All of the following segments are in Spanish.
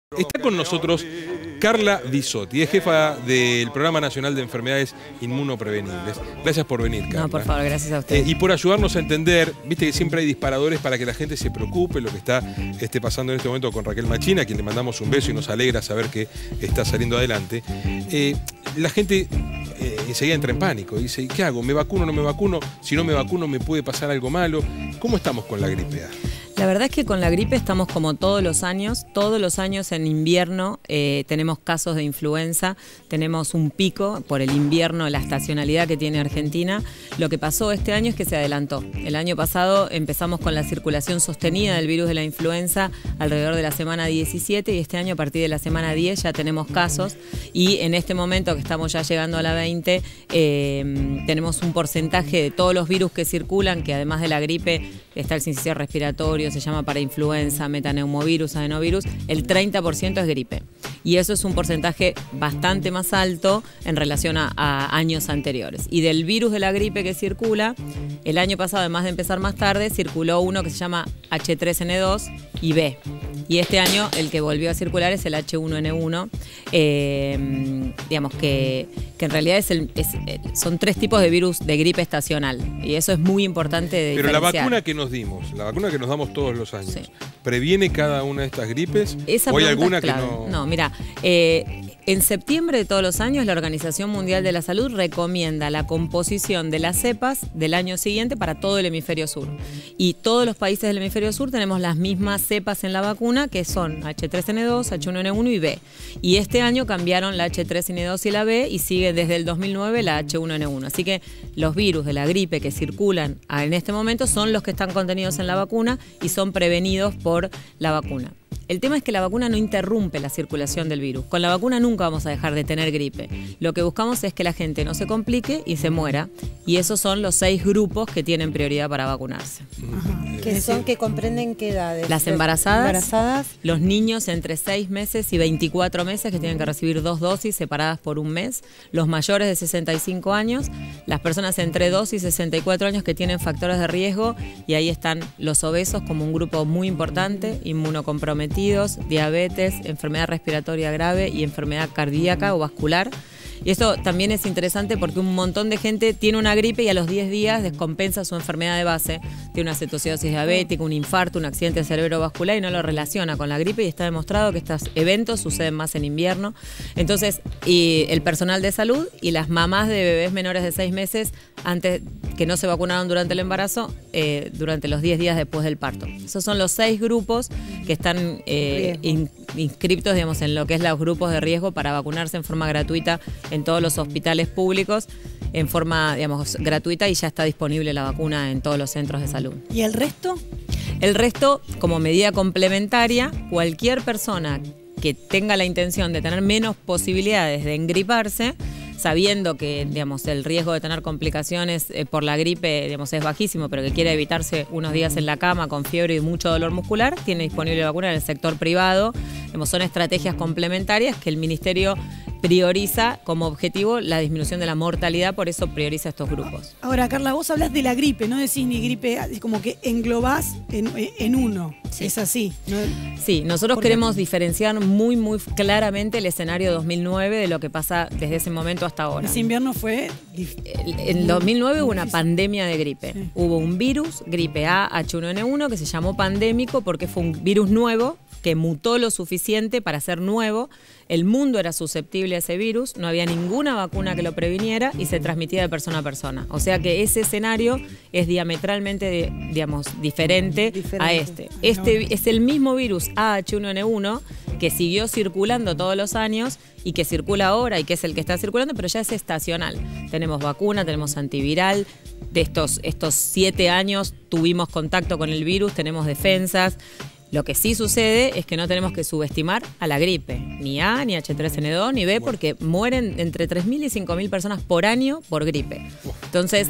Está con nosotros Carla Bisotti, es jefa del Programa Nacional de Enfermedades Inmunoprevenibles. Gracias por venir, Carla. No, por favor, gracias a usted. Y por ayudarnos a entender, viste que siempre hay disparadores para que la gente se preocupe, lo que está pasando en este momento con Raquel Machín, a quien le mandamos un beso y nos alegra saber que está saliendo adelante. La gente enseguida entra en pánico, dice, ¿qué hago? ¿Me vacuno o no me vacuno? Si no me vacuno, ¿me puede pasar algo malo? ¿Cómo estamos con la gripe A? La verdad es que con la gripe estamos como todos los años en invierno tenemos casos de influenza, tenemos un pico por el invierno, la estacionalidad que tiene Argentina. Lo que pasó este año es que se adelantó. El año pasado empezamos con la circulación sostenida del virus de la influenza alrededor de la semana 17 y este año a partir de la semana 10 ya tenemos casos y en este momento que estamos ya llegando a la 20 tenemos un porcentaje de todos los virus que circulan, que además de la gripe está el sincicial respiratorio, se llama parainfluenza, metaneumovirus, adenovirus, el 30% es gripe. Y eso es un porcentaje bastante más alto en relación a años anteriores. Y del virus de la gripe que circula, el año pasado, además de empezar más tarde, circuló uno que se llama H3N2 y B. Y este año el que volvió a circular es el H1N1, digamos que en realidad son tres tipos de virus de gripe estacional. Y eso es muy importante de diferenciar. Pero la vacuna que nos dimos, la vacuna que nos damos todos los años, sí, ¿previene cada una de estas gripes? ¿O hay alguna que no? No, mira, en septiembre de todos los años la Organización Mundial de la Salud recomienda la composición de las cepas del año siguiente para todo el hemisferio sur. Y todos los países del hemisferio sur tenemos las mismas cepas en la vacuna, que son H3N2, H1N1 y B. Y este año cambiaron la H3N2 y la B y sigue desde el 2009 la H1N1. Así que los virus de la gripe que circulan en este momento son los que están contenidos en la vacuna y son prevenidos por la vacuna. El tema es que la vacuna no interrumpe la circulación del virus. Con la vacuna nunca vamos a dejar de tener gripe. Lo que buscamos es que la gente no se complique y se muera. Y esos son los 6 grupos que tienen prioridad para vacunarse. ¿Que comprenden qué edades? Las embarazadas, los niños entre 6 meses y 24 meses que tienen que recibir 2 dosis separadas por un mes, los mayores de 65 años, las personas entre 2 y 64 años que tienen factores de riesgo, y ahí están los obesos como un grupo muy importante, inmunocomprometidos, diabetes, enfermedad respiratoria grave y enfermedad cardíaca o vascular. Y esto también es interesante porque un montón de gente tiene una gripe y a los 10 días descompensa su enfermedad de base. Tiene una cetocidosis diabética, un infarto, un accidente cerebrovascular y no lo relaciona con la gripe, y está demostrado que estos eventos suceden más en invierno. Entonces, y el personal de salud y las mamás de bebés menores de 6 meses antes que no se vacunaron durante el embarazo, durante los 10 días después del parto. Esos son los 6 grupos que están inscriptos, digamos, en lo que es los grupos de riesgo para vacunarse en forma gratuita en todos los hospitales públicos, en forma, digamos, gratuita, y ya está disponible la vacuna en todos los centros de salud. ¿Y el resto? El resto, como medida complementaria, cualquier persona que tenga la intención de tener menos posibilidades de engriparse, sabiendo que, digamos, el riesgo de tener complicaciones por la gripe, digamos, es bajísimo, pero que quiere evitarse unos días en la cama con fiebre y mucho dolor muscular, tiene disponible vacuna en el sector privado. Digamos, son estrategias complementarias que el Ministerio prioriza como objetivo la disminución de la mortalidad, por eso prioriza estos grupos. Ahora, Carla, vos hablas de la gripe, no decís ni gripe, es como que englobás en uno. Sí. Es así, ¿no? Sí, nosotros queremos diferenciar muy claramente el escenario 2009 de lo que pasa desde ese momento hasta ahora. Ese invierno fue... En 2009 hubo una pandemia de gripe. Sí. Hubo un virus, gripe A, H1N1, que se llamó pandémico porque fue un virus nuevo que mutó lo suficiente para ser nuevo. El mundo era susceptible a ese virus, no había ninguna vacuna que lo previniera y se transmitía de persona a persona. O sea que ese escenario es diametralmente, digamos, diferente a este. Este es el mismo virus H1N1 que siguió circulando todos los años y que circula ahora y que es el que está circulando, pero ya es estacional. Tenemos vacuna, tenemos antiviral. De estos 7 años tuvimos contacto con el virus, tenemos defensas. Lo que sí sucede es que no tenemos que subestimar a la gripe, ni A, ni H3N2, ni B, porque mueren entre 3.000 y 5.000 personas por año por gripe. Entonces,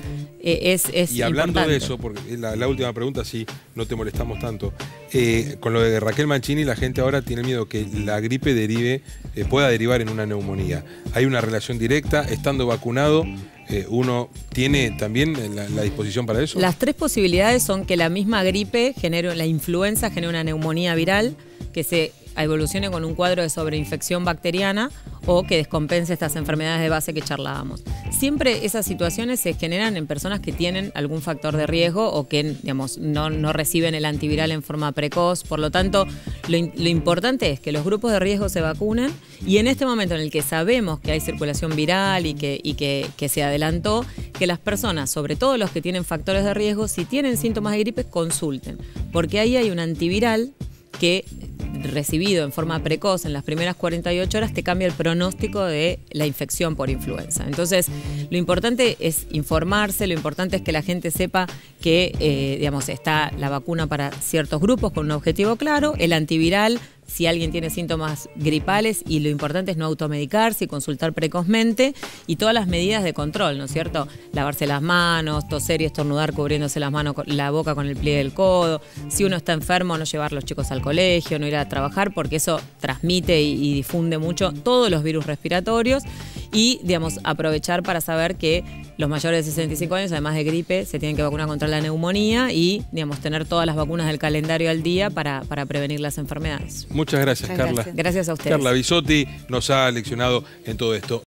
es Y hablando importante de eso, porque la última pregunta, si no te molestamos tanto, con lo de Raquel Machín, la gente ahora tiene miedo que la gripe pueda derivar en una neumonía. ¿Hay una relación directa? Estando vacunado, uno tiene también la disposición para eso. Las 3 posibilidades son que la misma gripe genere, la influenza genere una neumonía viral, que se evolucione con un cuadro de sobreinfección bacteriana o que descompense estas enfermedades de base que charlábamos. Siempre esas situaciones se generan en personas que tienen algún factor de riesgo o que, digamos, no reciben el antiviral en forma precoz. Por lo tanto, lo importante es que los grupos de riesgo se vacunen, y en este momento en el que sabemos que hay circulación viral y que se adelantó, que las personas, sobre todo los que tienen factores de riesgo, si tienen síntomas de gripe, consulten, porque ahí hay un antiviral que, recibido en forma precoz en las primeras 48 horas, te cambia el pronóstico de la infección por influenza. Entonces, lo importante es informarse, lo importante es que la gente sepa que, digamos, está la vacuna para ciertos grupos con un objetivo claro, el antiviral si alguien tiene síntomas gripales, y lo importante es no automedicarse y consultar precozmente, y todas las medidas de control, ¿no es cierto? Lavarse las manos, toser y estornudar cubriéndose las manos, la boca con el pliegue del codo. Si uno está enfermo, no llevar a los chicos al colegio, no ir a trabajar, porque eso transmite y difunde mucho todos los virus respiratorios. Y, digamos, aprovechar para saber que los mayores de 65 años, además de gripe, se tienen que vacunar contra la neumonía y, digamos, tener todas las vacunas del calendario al día para prevenir las enfermedades. Muchas gracias, Carla. Gracias a ustedes. Carla Bisotti nos ha leccionado en todo esto.